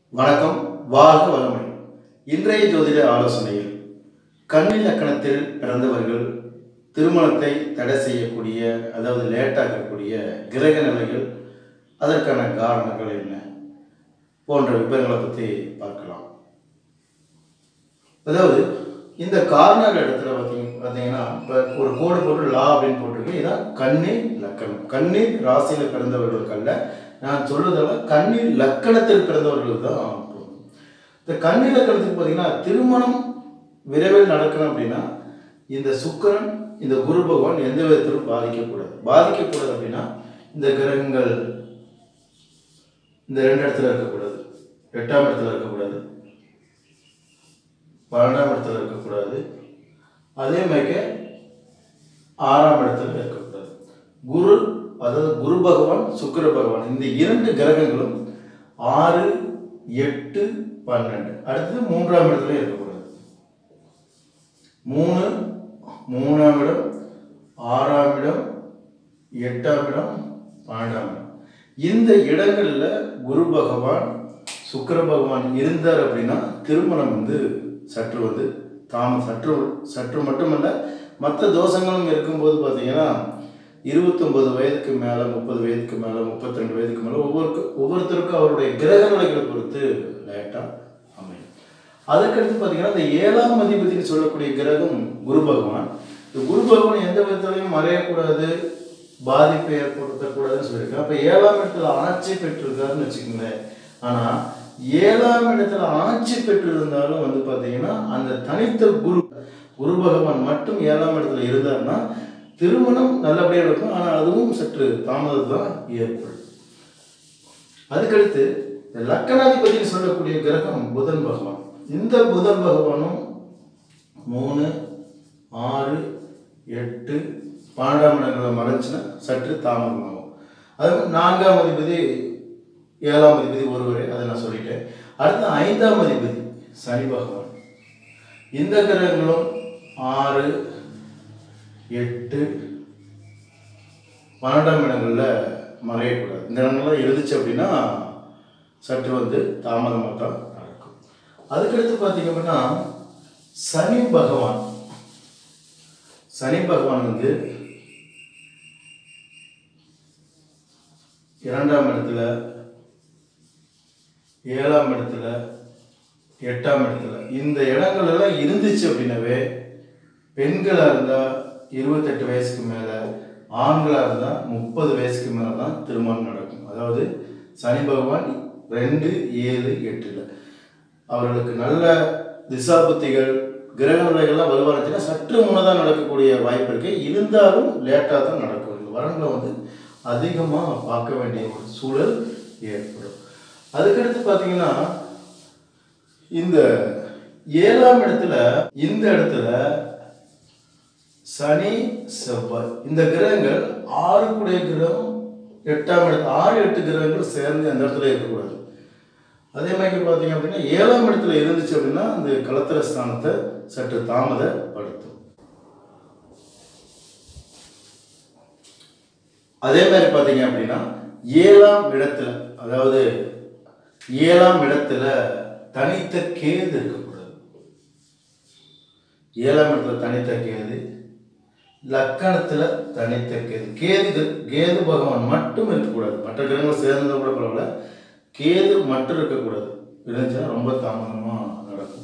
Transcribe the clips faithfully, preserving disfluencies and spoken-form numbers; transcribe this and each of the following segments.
வணக்கம், வாழ்க வளமுடன். இன்றைய ஜோதிட ஆலோசனையில் கன்னி லக்கணத்தில் பிறந்தவர்கள் திருமணத்தை தடை செய்யக்கூடிய, அதாவது லேட்டாகக்கூடிய கிரக நிலைகள், அதற்கான காரணங்கள் என்ன போன்ற விவரங்களை பற்றி பார்க்கலாம். அதாவது இந்த காரணங்கள் இடத்துல பார்த்தீங்க பார்த்தீங்கன்னா இப்போ ஒரு கோடு போட்டு லா அப்படின்னு போட்டிருக்கு. இதான் கன்னி லக்கணம். கன்னி ராசியில் பிறந்தவர்களுக்கு அல்ல, நான் சொல்றதெல்லாம் கன்னி லக்கணத்தில் பிறந்தவர்களுக்கு தான். இந்த கன்னி லக்கணத்துக்கு பார்த்தீங்கன்னா திருமணம் விரைவில் நடக்கணும் அப்படின்னா இந்த சுக்கிரன், இந்த குரு பகவான் எந்த விதத்திலும் பாதிக்கக்கூடாது. பாதிக்கக்கூடாது அப்படின்னா இந்த கிரகங்கள் இந்த ரெண்டு இடத்துல இருக்கக்கூடாது, எட்டாம் இடத்துல இருக்கக்கூடாது, பன்னெண்டாம் இடத்துல இருக்கக்கூடாது, அதே மாதிரி ஆறாம் இடத்துல இருக்கக்கூடாது. குரு, அதாவது குரு பகவான், சுக்கிர பகவான், இந்த இரண்டு கிரகங்களும் ஆறு, எட்டு, பன்னெண்டு, அடுத்தது மூன்றாம் இடத்துல இருக்கக்கூடாது. மூணு, மூணாம் இடம், ஆறாம் இடம், எட்டாம் இடம், பன்னெண்டாம் இடம், இந்த இடங்கள்ல குரு பகவான், சுக்கிர பகவான் இருந்தார் அப்படின்னா திருமணம் வந்து சற்று வந்து தாம சற்று சற்று மட்டுமல்ல, மற்ற தோஷங்களும் இருக்கும்போது பார்த்தீங்கன்னா இருபத்தொன்பது வயதுக்கு மேலே, முப்பது வயதுக்கு மேலே, முப்பத்தி ரெண்டு வயதுக்கு மேலே ஒவ்வொரு ஒவ்வொருத்தருக்கும் அவருடைய கிரக நிலைகளை பொறுத்து லேட்டாக அமையும். அதுக்கடுத்து பார்த்தீங்கன்னா இந்த ஏழாம் அதிபதினு சொல்லக்கூடிய கிரகம் குரு பகவான். இந்த குரு பகவான் எந்த விதத்திலையும் மறையக்கூடாது, பாதிப்பை ஏற்படுத்தக்கூடாதுன்னு சொல்லியிருக்கேன். அப்போ ஏழாம் இடத்துல ஆட்சி பெற்றிருக்காருன்னு வச்சுக்கோங்களேன். ஆனால் ஏழாம் இடத்துல ஆட்சி பெற்றிருந்தாலும் வந்து பார்த்தீங்கன்னா அந்த தனித்த குரு குரு பகவான் மட்டும் ஏழாம் இடத்துல இருந்தார்னா திருமணம் நல்லபடியாக இருக்கும். ஆனால் அதுவும் சற்று தாமதம் தான் ஏற்படும். அதுக்கடுத்து லக்கணாதிபதினு சொல்லக்கூடிய கிரகம் புதன் பகவான். இந்த புதன் பகவானும் மூணு, ஆறு, எட்டு, பன்னெண்டாம் இடங்களை மறைச்சுன்னா சற்று தாமதமாகும். அது நான்காம் அதிபதி, ஏழாம் அதிபதி ஒருவரே, அதை நான் சொல்லிட்டேன். அடுத்து ஐந்தாம் அதிபதி சனி பகவான். இந்த கிரகங்களும் ஆறு, எட்டு, பன்னெண்டாம் இடங்களில் மறையக்கூடாது. இந்த இடங்கள்லாம் இருந்துச்சு அப்படின்னா சற்று வந்து தாமதமாக தான் நடக்கும். அதுக்கடுத்து பார்த்தீங்க அப்படின்னா சனி பகவான். சனி பகவான் வந்து இரண்டாம் இடத்துல, ஏழாம் இடத்துல, எட்டாம் இடத்துல, இந்த இடங்கள் எல்லாம் இருந்துச்சு அப்படின்னாவே பெண்களாக இருந்தால் இருபத்தெட்டு வயசுக்கு மேலே, ஆண்களாக இருந்தால் முப்பது வயசுக்கு மேலே தான் திருமணம் நடக்கும். அதாவது சனி பகவான் ரெண்டு, ஏழு, எட்டில் அவர்களுக்கு நல்ல திசாபுத்திகள், கிரக நிலைகள்லாம் வலுவாச்சுன்னா சற்று முன்னதாக நடக்கக்கூடிய வாய்ப்பு இருக்கு. இருந்தாலும் லேட்டாக தான் நடக்கும். இந்த வரங்களை வந்து அதிகமாக பார்க்க வேண்டிய ஒரு சூழல் ஏற்படும். அதுக்கடுத்து பார்த்தீங்கன்னா இந்த ஏழாம் இடத்துல, இந்த இடத்துல சனி, செவ்வாய், இந்த கிரகங்கள் ஆறு கூடிய கிரகம், எட்டாம் இடத்துல ஆறு எட்டு கிரகங்கள் சேர்ந்து அந்த இடத்துல இருக்கக்கூடாது. அதே மாதிரி பார்த்தீங்க அப்படின்னா ஏழாம் இடத்துல இருந்துச்சு அப்படின்னா அந்த கலத்திர ஸ்தானத்தை சற்று தாமதப்படுத்தும். அதே மாதிரி பார்த்தீங்க அப்படின்னா ஏழாம் இடத்துல, அதாவது ஏழாம் இடத்துல தனித்த கேது இருக்கக்கூடாது. ஏழாம் இடத்துல தனித்த கேது, லக்கணத்துல தனித்த கேது, கேது கேது பகவான் மட்டும் இருக்கக்கூடாது. மற்ற கிரகங்கள் சேர்ந்ததை கூட பரவாயில்ல, கேது மட்டும் இருக்கக்கூடாது. இருந்துச்சுன்னா ரொம்ப தாமதமாக நடக்கும்.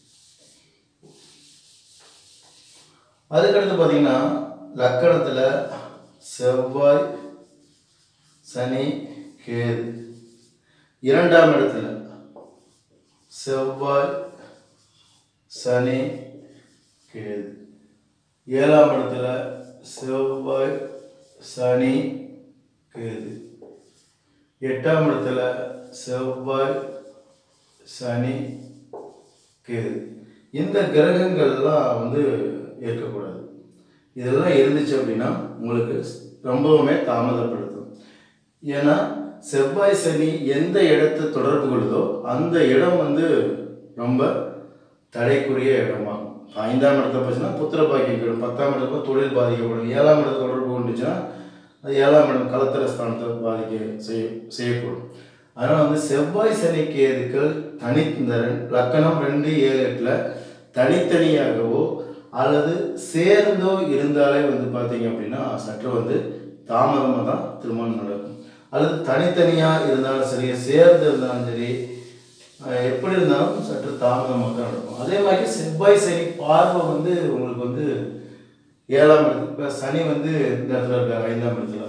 அதுக்கடுத்து பார்த்தீங்கன்னா லக்கணத்துல செவ்வாய், சனி, கேது, இரண்டாம் இடத்துல செவ்வாய், சனி, கேது, ஏழாம் இடத்துல செவ்வாய், சனி, கேது, எட்டாம் இடத்துல செவ்வாய், சனி, கேது, இந்த கிரகங்கள்லாம் வந்து இருக்கக்கூடாது. இதெல்லாம் இருந்துச்சு அப்படின்னா உங்களுக்கு ரொம்பவுமே தாமதப்படுத்தும். ஏன்னா செவ்வாய், சனி எந்த இடத்தை தொடர்பு கொள்ளுதோ அந்த இடம் வந்து ரொம்ப தடைக்குரிய இடமாகும். ஐந்தாம் இடத்தை போச்சுன்னா புத்திர பாக்கியம், பத்தாம் இடத்துல தொழில் பாதிக்கப்படும். ஏழாம் இடத்தை தொடர்பு கொண்டுச்சுன்னா அது ஏழாம் இடம் கலத்திர ஸ்தானத்தை பாதிக்க செய்ய செய்யக்கூடும். அதனால் வந்து செவ்வாய் சனி கேதுக்கள் தனி இந்த லக்கணம் ரெண்டு ஏழு எட்டில் தனித்தனியாகவோ அல்லது சேர்ந்தோ இருந்தாலே வந்து பார்த்தீங்க அப்படின்னா சற்று வந்து தாமதமாக தான் திருமணம் நடக்கும். அல்லது தனித்தனியாக இருந்தாலும் சரி, சேர்ந்து இருந்தாலும் சரி, எப்படி இருந்தாலும் சற்று தாமதமாக தான் நடக்கும். அதே மாதிரி செவ்வாய் சனி பார்வை வந்து உங்களுக்கு வந்து ஏழாம் இடத்துல, இப்போ சனி வந்து இந்த இடத்துல இருக்காரு, ஐந்தாம் இடத்துல,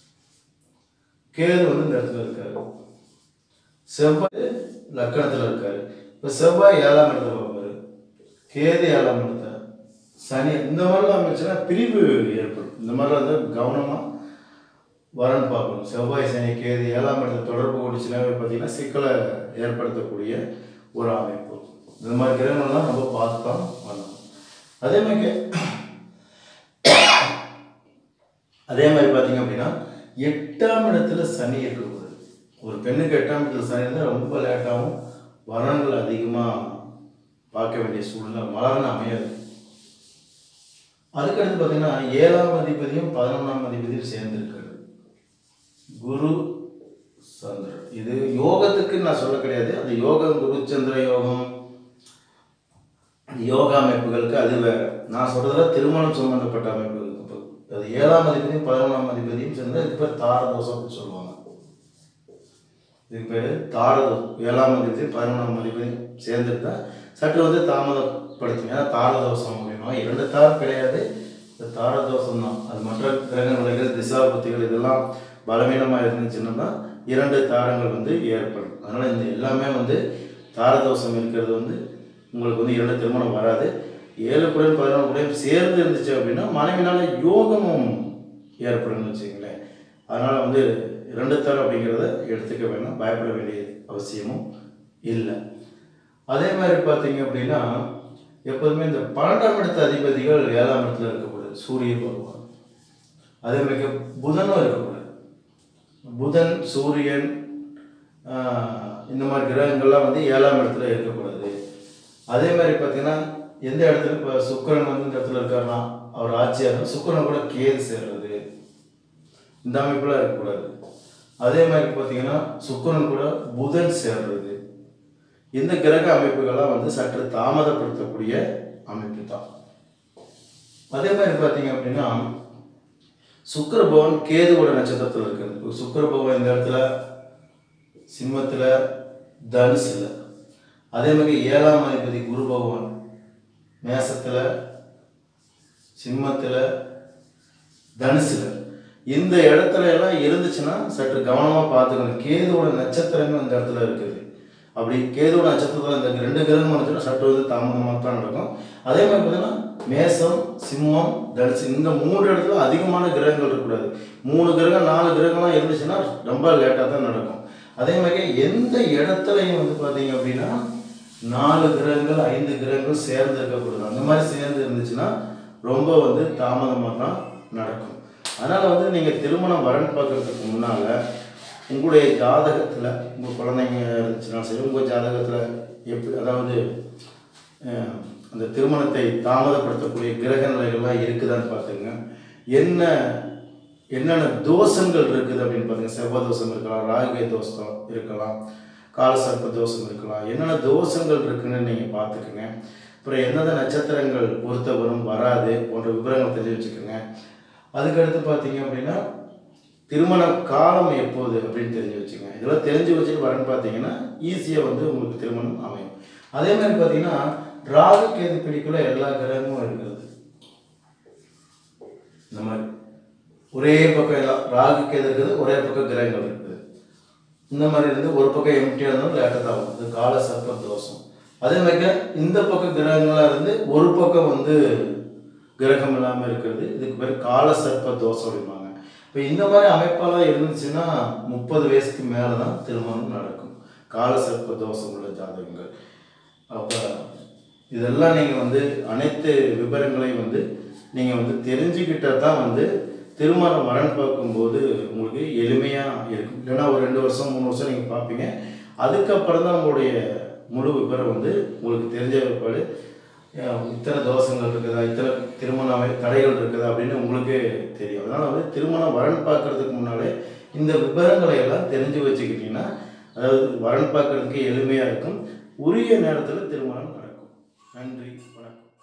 கேது வந்து இந்த இடத்துல இருக்காரு, செவ்வாய் லக்கணத்தில் இருக்காரு. இப்போ செவ்வாய் ஏழாம் இடத்துல பார்ப்பாரு, கேது ஏழாம் இடத்துல, சனி இந்த மாதிரிலாம் அமைச்சுன்னா பிரிவு ஏற்படும். இந்த மாதிரிலாம் வந்து கவனமாக வரன்னு பார்க்கணும். செவ்வாய் சனி கேது ஏழாம் இடத்துல தொடர்பு கூடிச்சுனாவே பார்த்தீங்கன்னா சிக்கலை ஏற்படுத்தக்கூடிய ஒரு அமைப்பு. இந்த மாதிரி கிரகங்கள்லாம் நம்ம பார்த்து தான் வரணும். அதே மாதிரி அதே மாதிரி பார்த்தீங்க அப்படின்னா எட்டாம் இடத்துல சனி இருக்கக்கூடாது. ஒரு பெண்ணுக்கு எட்டாம் இடத்துல சனி இருந்தால் ரொம்ப லேட்டாகவும் வரன்கள் அதிகமாக பார்க்க வேண்டிய சூழ்நிலை மலர்னு அமையாது. அதுக்கடுத்து பார்த்தீங்கன்னா ஏழாம் அதிபதியும் பதினொன்றாம் அதிபதியும் சேர்ந்திருக்கிறது குரு சந்திரன். இது யோகத்துக்கு நான் சொல்ல கிடையாது. அந்த யோகம் குரு சந்திர யோகம் யோகா அமைப்புகளுக்கு அது வேற. நான் சொல்றதுல திருமணம் சம்பந்தப்பட்ட அமைப்புகளுக்கு அது ஏழாம் அதிபதியும் பதினொன்றாம் அதிபதியும் சேர்ந்து இதுக்கு பேர் தாரதோஷம் அப்படின்னு சொல்லுவாங்க. இதுக்கு பேர் தாரதோஷம். ஏழாம் அதிபதி பதினொன்றாம் அதிபதி சேர்ந்துருந்தா சற்று வந்து தாமதப்படுத்தும். ஏன்னா தாரதோஷம் அப்படின்னா இரண்டு தாரம் கிடையாது, இந்த தாரதோஷம் தான். அது மற்ற கிரக நிலைகள் திசா புத்திகள் இதெல்லாம் பலவீனமாக இருந்துச்சுன்னா இரண்டு தாரங்கள் வந்து ஏற்படும். அதனால் இந்த எல்லாமே வந்து தாரதோஷம் இருக்கிறது வந்து உங்களுக்கு வந்து இரண்டு திருமணம் வராது. ஏழு குடையும் பதினொன்று குடையும் சேர்ந்து இருந்துச்சு அப்படின்னா மனைவினால யோகமும் ஏற்படும்னு வச்சுக்கங்களேன். அதனால் வந்து இரண்டு தாரம் அப்படிங்கிறத எடுத்துக்க வேண்டாம், பயப்பட வேண்டிய அவசியமும் இல்லை. அதே மாதிரி பார்த்தீங்க அப்படின்னா எப்போதுமே இந்த பன்னெண்டாம் இடத்து அதிபதிகள் ஏழாம் இடத்துல இருக்கக்கூடாது. சூரிய பகவான் அதே மாதிரி புதனும் இருக்கக்கூடாது. புதன் சூரியன் இந்த மாதிரி கிரகங்கள்லாம் வந்து ஏழாம் இடத்துல இருக்கக்கூடாது. அதே மாதிரி பார்த்தீங்கன்னா எந்த இடத்துல இப்போ சுக்கிரன் வந்து இந்த இடத்துல இருக்காருன்னா அவர் ஆட்சியாக சுக்கிரன் கூட கேது சேர்றது இந்த அமைப்புலாம் இருக்கக்கூடாது. அதே மாதிரி பார்த்தீங்கன்னா சுக்கிரன் கூட புதன் சேர்றது இந்த கிரக அமைப்புகள்லாம் வந்து சற்று தாமதப்படுத்தக்கூடிய அமைப்பு தான். அதே மாதிரி பார்த்தீங்க அப்படின்னா சுக்கிர பகவான் கேதுவோட நட்சத்திரத்தில் இருக்கிறது. சுக்கிர பகவான் இந்த இடத்துல சிம்மத்தில் தனுசுல, அதே மாதிரி ஏழாம் அதிபதி குரு பகவான் மேசத்தில் சிம்மத்தில் தனுசுல இந்த இடத்துல எல்லாம் இருந்துச்சுன்னா சற்று கவனமாக பார்த்துக்கணும். கேதுவோட நட்சத்திரங்கள் இந்த இடத்துல இருக்குது. அப்படி கேதுவோட நட்சத்திரத்தில் இந்த ரெண்டு கிரகம் வந்துச்சுன்னா சற்று வந்து தாமதமாக தான் நடக்கும். அதே மாதிரி பார்த்தீங்கன்னா மேசம் சிம்மம் தனுசு இந்த மூன்று இடத்துல அதிகமான கிரகங்கள் இருக்கக்கூடாது. மூணு கிரகம் நாலு கிரகம்லாம் இருந்துச்சுன்னா ரொம்ப லேட்டாக தான் நடக்கும். அதே மாதிரி எந்த இடத்துலையும் வந்து பார்த்தீங்க அப்படின்னா நாலு கிரகங்கள் ஐந்து கிரகங்கள் சேர்ந்து இருக்கக்கூடாது. அந்த மாதிரி சேர்ந்து இருந்துச்சுன்னா ரொம்ப வந்து தாமதமாக தான் நடக்கும். அதனால் வந்து நீங்கள் திருமணம் வரன் பார்க்கறதுக்கு முன்னால் உங்களுடைய ஜாதகத்தில் உங்கள் குழந்தைங்க இருந்துச்சுன்னா சரி, உங்கள் ஜாதகத்தில் எப்படி அதாவது அந்த திருமணத்தை தாமதப்படுத்தக்கூடிய கிரக நிலைகள்லாம் இருக்குதான்னு பார்த்துங்க. என்ன என்னென்ன தோஷங்கள் இருக்குது அப்படின்னு பாருங்க. செவ்வாய் தோஷம் இருக்கலாம், ராகு தோஷம் இருக்கலாம், காலசர்ப்ப தோஷம் இருக்கலாம். என்னென்ன தோஷங்கள் இருக்குன்னு நீங்கள் பார்த்துக்குங்க. அப்புறம் எந்தெந்த நட்சத்திரங்கள் பொறுத்த வரும் வராது போன்ற விவரங்கள் தெரிஞ்சு வச்சுக்கோங்க. அதுக்கடுத்து பார்த்தீங்க அப்படின்னா திருமண காலம் எப்போது அப்படின்னு தெரிஞ்சு வச்சுக்கோங்க. இதெல்லாம் தெரிஞ்சு வச்சுட்டு வரேன்னு பார்த்தீங்கன்னா ஈஸியாக வந்து உங்களுக்கு திருமணம் அமையும். அதே மாதிரி பார்த்தீங்கன்னா ராகு கேது பிடிக்குள்ள எல்லா கிரகமும் இருக்கிறது. இந்த மாதிரி ஒரே பக்கம் எல்லாம் ராகு கேது இருக்குது, ஒரே பக்கம் கிரகங்கள் இருக்குது. இந்த மாதிரி இருந்து ஒரு பக்கம் எம்டியாக இருந்தாலும் லேட்டாக தான் ஆகும். இது கால சர்ப்ப தோஷம். அதே மாதிரி இந்த பக்கம் கிரகங்களாக இருந்து ஒரு பக்கம் வந்து கிரகம் இல்லாமல் இருக்கிறது. இதுக்கு பேர் கால சர்ப்ப தோஷம் அப்படிம்பாங்க. இப்போ இந்த மாதிரி அமைப்பெல்லாம் இருந்துச்சுன்னா முப்பது வயசுக்கு மேலே தான் திருமணம் நடக்கும். கால சர்ப்ப தோஷம் உள்ள ஜாதகங்கள். அப்போ இதெல்லாம் நீங்கள் வந்து அனைத்து விவரங்களையும் வந்து நீங்கள் வந்து தெரிஞ்சுக்கிட்டால் தான் வந்து திருமணம் வரன் பார்க்கும்போது உங்களுக்கு எளிமையாக இருக்கும். இல்லைன்னா ஒரு ரெண்டு வருஷம் மூணு வருஷம் நீங்கள் பார்ப்பீங்க. அதுக்கப்புறம் தான் உங்களுடைய முழு விவரம் வந்து உங்களுக்கு தெரிஞ்ச பிற்பாடு இத்தனை தோஷங்கள் இருக்குதா, இத்தனை திருமண தடைகள் இருக்குதா அப்படின்னு உங்களுக்கு தெரியும். அதனால் வந்து திருமணம் வரன் பார்க்கறதுக்கு முன்னாலே இந்த விவரங்களை எல்லாம் தெரிஞ்சு வச்சுக்கிட்டிங்கன்னா அதாவது வரன் பார்க்கறதுக்கு எளிமையாக இருக்கும். உரிய நேரத்தில் திருமணம் நடக்கும். நன்றி, வணக்கம்.